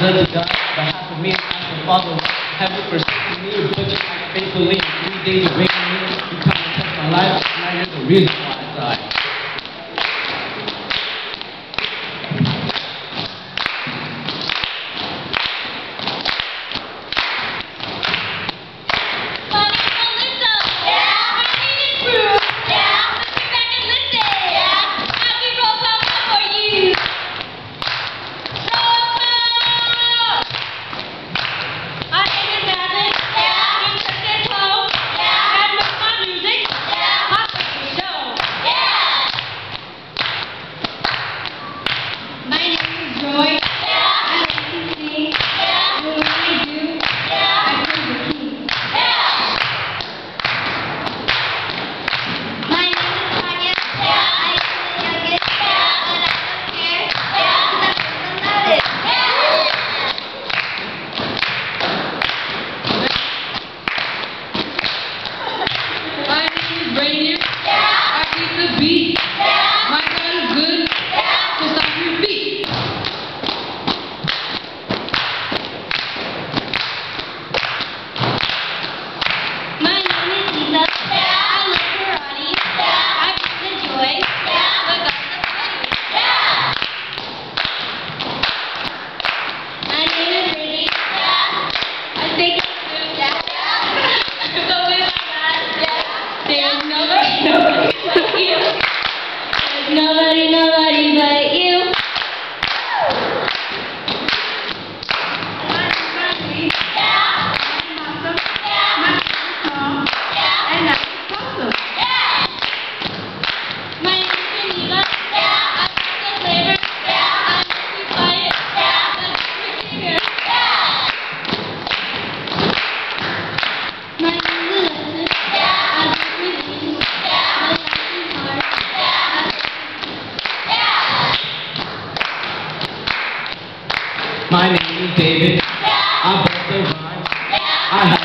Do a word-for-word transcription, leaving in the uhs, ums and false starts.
unto God, behalf of me and ask the Father, have you forsaken me, but you act faithfully in three days of raising me, you come and test my life, now you're the reason why I died. Nobody, nobody but you. My name is David. I'm both the rhyme. I have